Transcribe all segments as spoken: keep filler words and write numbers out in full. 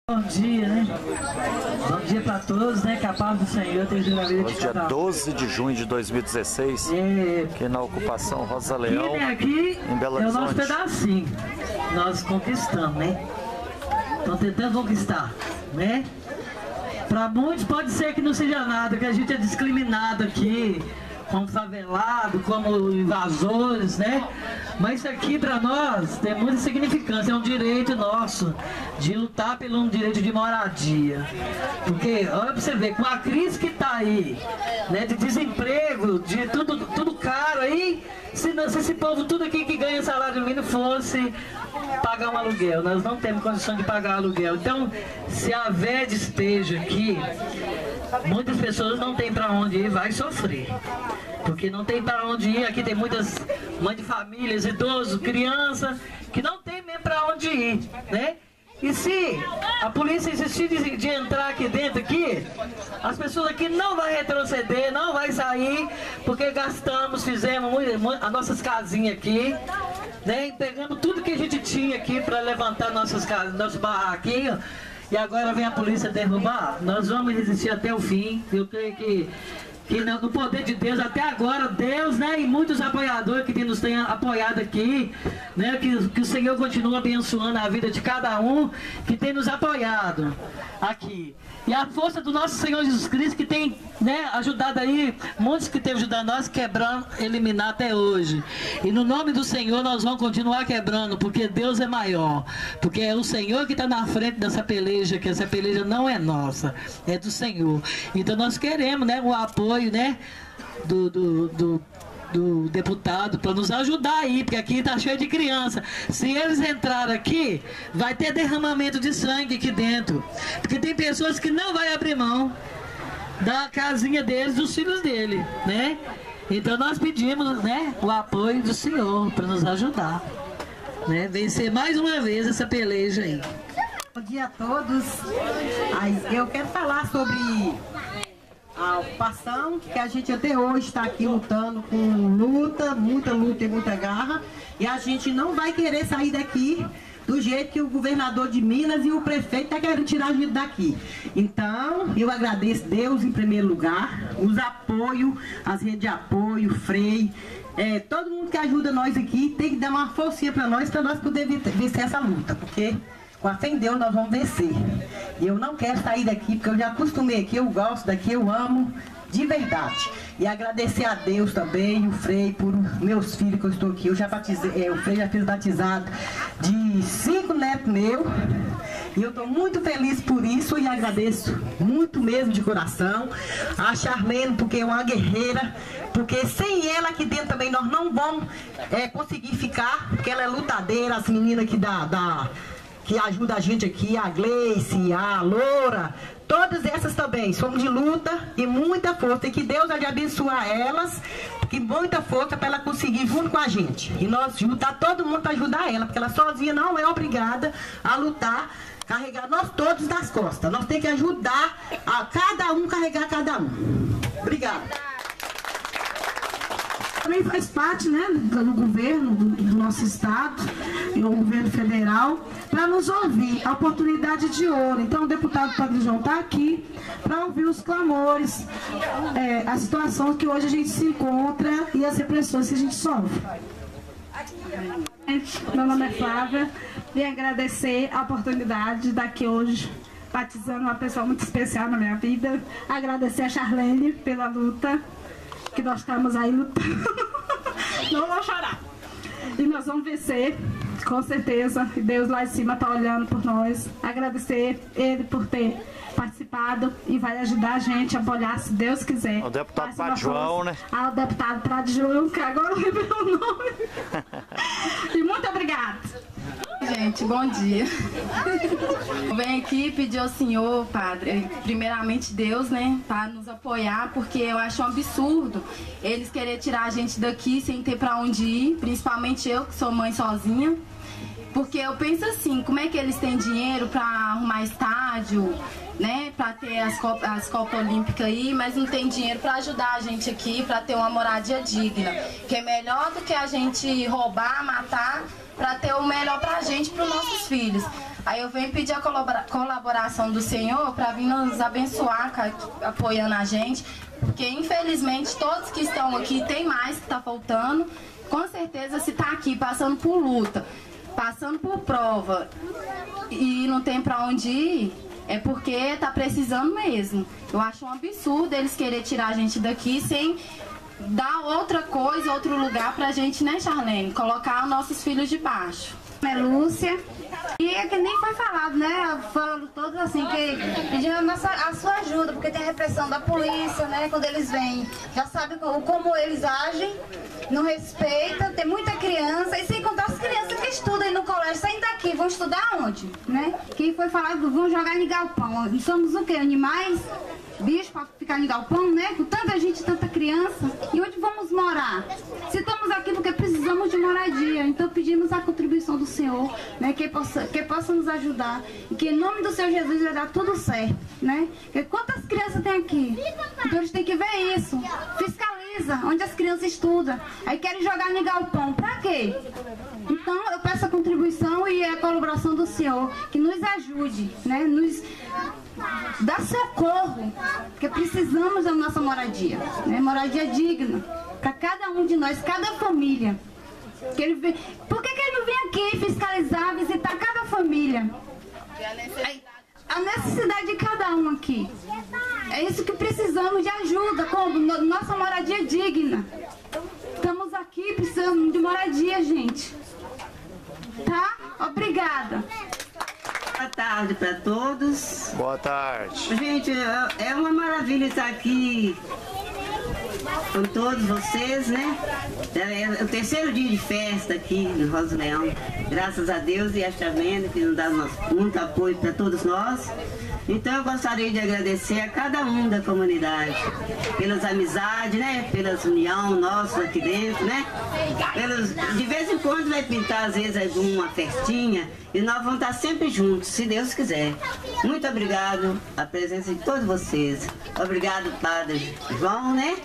Bom dia, né? Bom dia para todos, né? Que a paz do Senhor esteja na vida de Hoje, dia cada um. doze de junho de dois mil e dezesseis, É, aqui na ocupação Rosa Leão, aqui, né, aqui em Belo é o nosso Horizonte. pedacinho. Nós conquistamos, né? Estamos tentando conquistar, né? Para muitos pode ser que não seja nada, que a gente é discriminado aqui, como favelado, como invasores, né? Mas isso aqui para nós tem muita significância, é um direito nosso de lutar pelo um direito de moradia. Porque, olha para você ver, com a crise que está aí, né, de desemprego, de tudo, tudo caro aí, se, não, se esse povo tudo aqui que ganha salário mínimo fosse pagar um aluguel, nós não temos condição de pagar aluguel. Então, se a V E D esteja aqui, muitas pessoas não têm para onde ir, vai sofrer. Porque não tem para onde ir, aqui tem muitas mães de famílias, idosos, crianças, que não tem mesmo para onde ir, né? E se a polícia insistir de, de entrar aqui dentro, aqui, as pessoas aqui não vão retroceder, não vai sair, porque gastamos, fizemos muito, muito, as nossas casinhas aqui, né? Pegamos tudo que a gente tinha aqui para levantar nossas casas, nossos barraquinhos, e agora vem a polícia derrubar. Nós vamos resistir até o fim. Eu creio que que no poder de Deus, até agora, Deus, né, e muitos apoiadores que nos têm apoiado aqui, né, que, que o Senhor continua abençoando a vida de cada um que tem nos apoiado aqui. E a força do nosso Senhor Jesus Cristo, que tem, né, ajudado aí, muitos que têm ajudado nós, quebrando, eliminar até hoje. E no nome do Senhor nós vamos continuar quebrando, porque Deus é maior. Porque é o Senhor que está na frente dessa peleja, que essa peleja não é nossa, é do Senhor. Então nós queremos, né, o apoio, né, do, do, do, do deputado para nos ajudar aí, porque aqui está cheio de criança. Se eles entrarem aqui, vai ter derramamento de sangue aqui dentro, porque tem pessoas que não vai abrir mão da casinha deles, dos filhos dele, né? Então nós pedimos, né, o apoio do Senhor para nos ajudar, né, vencer mais uma vez essa peleja aí. Bom dia a todos. Eu quero falar sobre a ocupação, que a gente até hoje está aqui lutando com luta, muita luta e muita garra, e a gente não vai querer sair daqui do jeito que o governador de Minas e o prefeito estão querendo tirar a gente daqui. Então, eu agradeço Deus em primeiro lugar, os apoios, as redes de apoio, Frei, é, todo mundo que ajuda nós aqui tem que dar uma forcinha para nós, para nós poder vencer essa luta, porque com a fé em Deus nós vamos vencer. E eu não quero sair daqui, porque eu já acostumei aqui, eu gosto daqui, eu amo de verdade. E agradecer a Deus também, o Frei, por meus filhos que eu estou aqui. Eu já batizei, é, o Frei já fez batizado de cinco netos meus. E eu estou muito feliz por isso e agradeço muito mesmo de coração. A Charlene, porque é uma guerreira, porque sem ela aqui dentro também nós não vamos é, conseguir ficar, porque ela é lutadeira, as meninas que dá... dá que ajuda a gente aqui, a Gleice, a Loura, todas essas também, somos de luta e muita força, e que Deus vai abençoar elas, e muita força para ela conseguir junto com a gente, e nós juntar todo mundo para ajudar ela, porque ela sozinha não é obrigada a lutar, carregar nós todos nas costas, nós temos que ajudar a cada um carregar cada um. Obrigada. Também faz parte, né, do governo, do, do nosso estado e o governo federal, para nos ouvir, a oportunidade de ouro. Então o deputado Padre João está aqui para ouvir os clamores, é, a situação que hoje a gente se encontra e as repressões que a gente sofre. Meu nome é Flávia e agradecer a oportunidade de estar aqui hoje batizando uma pessoa muito especial na minha vida. Agradecer a Charlene pela luta, que nós estamos aí lutando. Não vou chorar. E nós vamos vencer, com certeza. E Deus lá em cima está olhando por nós. Agradecer ele por ter participado e vai ajudar a gente a apoiar, se Deus quiser. O deputado Padre João, né? Ah, o deputado Padre João, que agora eu lembrei o nome. E muito obrigada. Gente, bom dia. Eu venho aqui pedir ao Senhor, Padre, primeiramente Deus, né, para nos apoiar, porque eu acho um absurdo eles querer tirar a gente daqui sem ter para onde ir, principalmente eu, que sou mãe sozinha. Porque eu penso assim, como é que eles têm dinheiro para arrumar estádio, né, para ter as Copas, as Copas Olímpicas aí, mas não tem dinheiro para ajudar a gente aqui, para ter uma moradia digna, que é melhor do que a gente roubar, matar, para ter o melhor pra gente, para os nossos filhos. Aí eu venho pedir a colabora colaboração do Senhor para vir nos abençoar, apoiando a gente, porque infelizmente todos que estão aqui, tem mais que está faltando. Com certeza, se está aqui passando por luta, passando por prova e não tem para onde ir, é porque está precisando mesmo. Eu acho um absurdo eles querer tirar a gente daqui sem dar outra coisa, outro lugar pra gente, né, Charlene? Colocar nossos filhos debaixo. É Lúcia. E é que nem foi falado, né? Falando todos assim, que pedindo a, nossa, a sua ajuda, porque tem a repressão da polícia, né? Quando eles vêm, já sabe como, como eles agem, não respeita, tem muita criança, e sem contar as crianças que estudam aí no colégio, saindo daqui, vão estudar onde? Né? Que foi falado, vão jogar em galpão. E somos o quê? Animais? Bicho para ficar em galpão, né? Com tanta gente, tanta criança. E onde vamos morar? Se estamos aqui porque precisamos de moradia, então pedimos a contribuição do Senhor, né? Que possa, que possa nos ajudar. E que em nome do Senhor Jesus vai dar tudo certo, né? Porque quantas crianças tem aqui? Então eles têm que ver isso. Fiscaliza onde as crianças estudam. Aí querem jogar em galpão. Pra quê? Então eu peço a contribuição e a colaboração do Senhor, que nos ajude, né? Nos dá socorro, porque precisamos da nossa moradia, né? Moradia digna para cada um de nós, cada família. Que ele vem... Por que, que ele não vem aqui fiscalizar, visitar cada família? A necessidade de cada um aqui. É isso que precisamos de ajuda, como nossa moradia digna. Estamos aqui precisando de moradia, gente. Tá? Obrigada. Boa tarde para todos. Boa tarde. Gente, é uma maravilha estar aqui com todos vocês, né? É o terceiro dia de festa aqui no Rosa Leão. Graças a Deus e a Charlene, que nos dá muito apoio para todos nós. Então eu gostaria de agradecer a cada um da comunidade, pelas amizades, né? Pelas união nossa aqui dentro, né? Pelos, de vez em quando vai pintar, às vezes, alguma festinha, e nós vamos estar sempre juntos, se Deus quiser. Muito obrigado a presença de todos vocês. Obrigado, Padre João, né?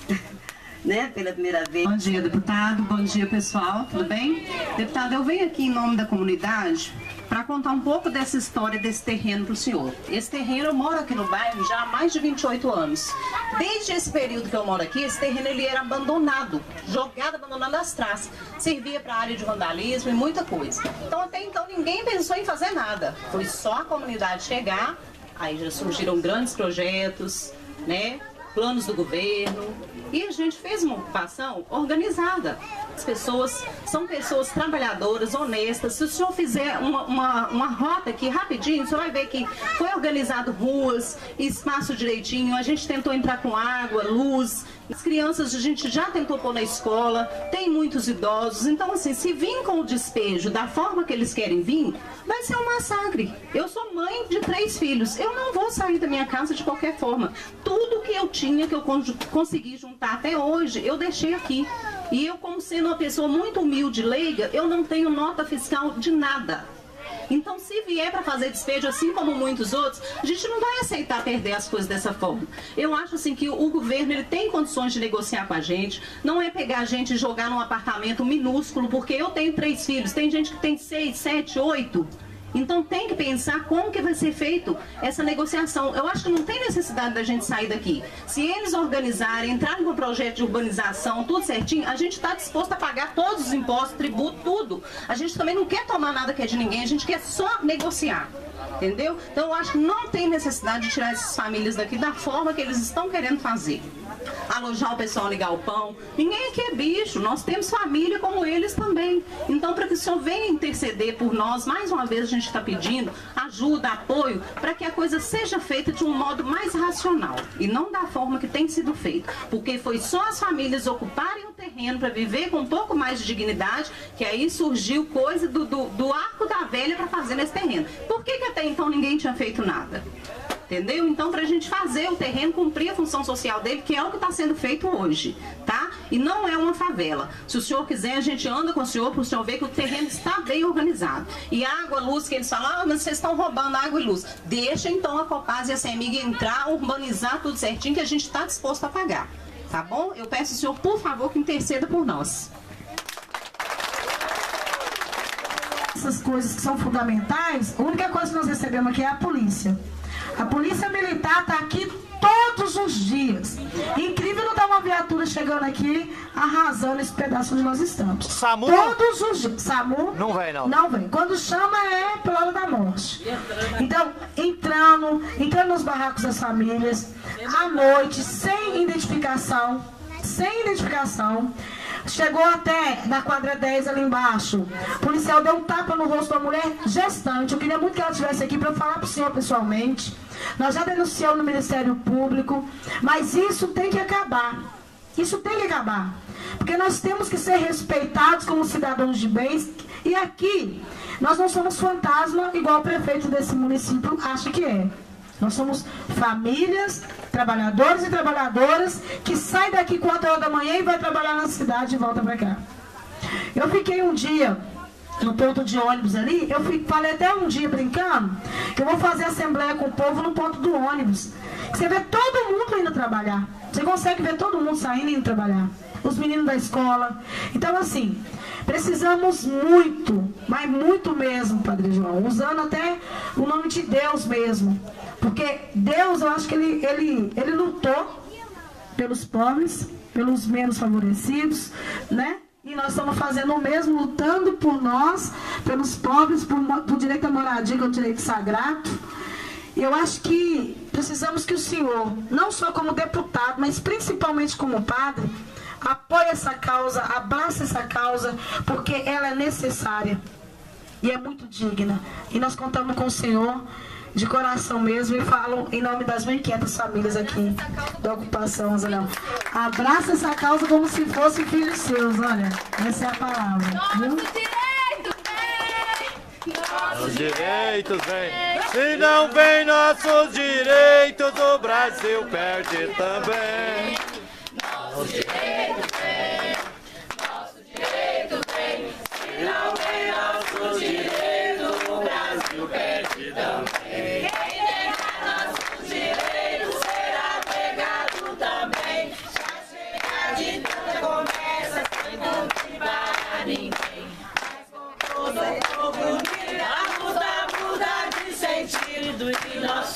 Né, pela primeira vez. Bom dia, deputado. Bom dia, pessoal. Tudo bem? Deputado, eu venho aqui em nome da comunidade para contar um pouco dessa história desse terreno para o senhor. Esse terreno, eu moro aqui no bairro já há mais de vinte e oito anos. Desde esse período que eu moro aqui, esse terreno ele era abandonado, jogado, abandonado nas traças. Servia para área de vandalismo e muita coisa. Então, até então, ninguém pensou em fazer nada. Foi só a comunidade chegar, aí já surgiram grandes projetos, né? Planos do governo, e a gente fez uma ocupação organizada. As pessoas são pessoas trabalhadoras, honestas. Se o senhor fizer uma, uma, uma rota aqui rapidinho, o senhor vai ver que foi organizado ruas, espaço direitinho, a gente tentou entrar com água, luz. As crianças a gente já tentou pôr na escola, tem muitos idosos. Então, assim, se vir com o despejo da forma que eles querem vir, vai ser um massacre. Eu sou mãe de três filhos, eu não vou sair da minha casa de qualquer forma. Tudo que eu tinha, que eu consegui juntar até hoje, eu deixei aqui. E eu, como sendo uma pessoa muito humilde, leiga, eu não tenho nota fiscal de nada. Então, se vier para fazer despejo, assim como muitos outros, a gente não vai aceitar perder as coisas dessa forma. Eu acho assim que o governo ele tem condições de negociar com a gente, não é pegar a gente e jogar num apartamento minúsculo, porque eu tenho três filhos, tem gente que tem seis, sete, oito. Então tem que pensar como que vai ser feito essa negociação. Eu acho que não tem necessidade da gente sair daqui. Se eles organizarem, entrarem com o projeto de urbanização, tudo certinho, a gente está disposto a pagar todos os impostos, tributo, tudo. A gente também não quer tomar nada que é de ninguém, a gente quer só negociar. Entendeu? Então eu acho que não tem necessidade de tirar essas famílias daqui da forma que eles estão querendo fazer. Alojar o pessoal em galpão. Ninguém aqui é bicho, nós temos família como eles também. Então, para que o senhor venha interceder por nós, mais uma vez a gente está pedindo ajuda, apoio, para que a coisa seja feita de um modo mais racional e não da forma que tem sido feito. Porque foi só as famílias ocuparem o terreno para viver com um pouco mais de dignidade, que aí surgiu coisa do, do, do arco da velha para fazer nesse terreno. Por que que até então ninguém tinha feito nada? Entendeu? Então, para a gente fazer o terreno cumprir a função social dele, que é o que está sendo feito hoje, tá? E não é uma favela. Se o senhor quiser, a gente anda com o senhor para o senhor ver que o terreno está bem organizado. E água, luz, que eles falam, ah, mas vocês estão roubando água e luz. Deixa então a Copasa e a CEMIG entrar, urbanizar tudo certinho, que a gente está disposto a pagar. Tá bom? Eu peço ao senhor, por favor, que interceda por nós. essas coisas que são fundamentais, a única coisa que nós recebemos aqui é a polícia. A polícia militar está aqui todos os dias. Incrível não estar uma viatura chegando aqui arrasando esse pedaço onde nós estamos. SAMU? Todos os dias. SAMU? Não vem, não. Não vem. Quando chama é pela hora da morte. Então, entrando, entrando nos barracos das famílias, à noite, sem identificação, sem identificação. Chegou até na quadra dez ali embaixo. O policial deu um tapa no rosto da mulher gestante. Eu queria muito que ela estivesse aqui para falar para o senhor pessoalmente. Nós já denunciamos no Ministério Público, mas isso tem que acabar. Isso tem que acabar. Porque nós temos que ser respeitados como cidadãos de bens. E aqui, nós não somos fantasma igual o prefeito desse município acha que é. Nós somos famílias, trabalhadores e trabalhadoras que saem daqui quatro horas da manhã e vai trabalhar na cidade e volta para cá. Eu fiquei um dia no ponto de ônibus ali, eu fui, falei até um dia brincando que eu vou fazer assembleia com o povo no ponto do ônibus. Você vê todo mundo indo trabalhar. Você consegue ver todo mundo saindo e indo trabalhar. Os meninos da escola. Então assim, precisamos muito, mas muito mesmo, Padre João, usando até o nome de Deus mesmo. Porque Deus, eu acho que ele, ele, ele lutou pelos pobres, pelos menos favorecidos, né? E nós estamos fazendo o mesmo, lutando por nós, pelos pobres, por, por direito à moradia, que é o direito sagrado. E eu acho que precisamos que o senhor, não só como deputado, mas principalmente como padre, apoie essa causa, abrace essa causa, porque ela é necessária e é muito digna. E nós contamos com o senhor de coração mesmo e falo em nome das mil e quinhentas famílias aqui da ocupação, Zé. Abraça essa causa como se fossem filhos seus, olha. Essa é a palavra. Viu? Nossos direitos vêm. Se não vem nossos direitos, o Brasil perde também. Nossos direitos vêm. Nossos direitos vêm. Se não vem nossos direitos, o Brasil perde também. Quem negar nossos direitos será pegado também. Já chega de tanta conversa sem contar para ninguém. Mas com todo o povo unido, a luta muda de sentido e nós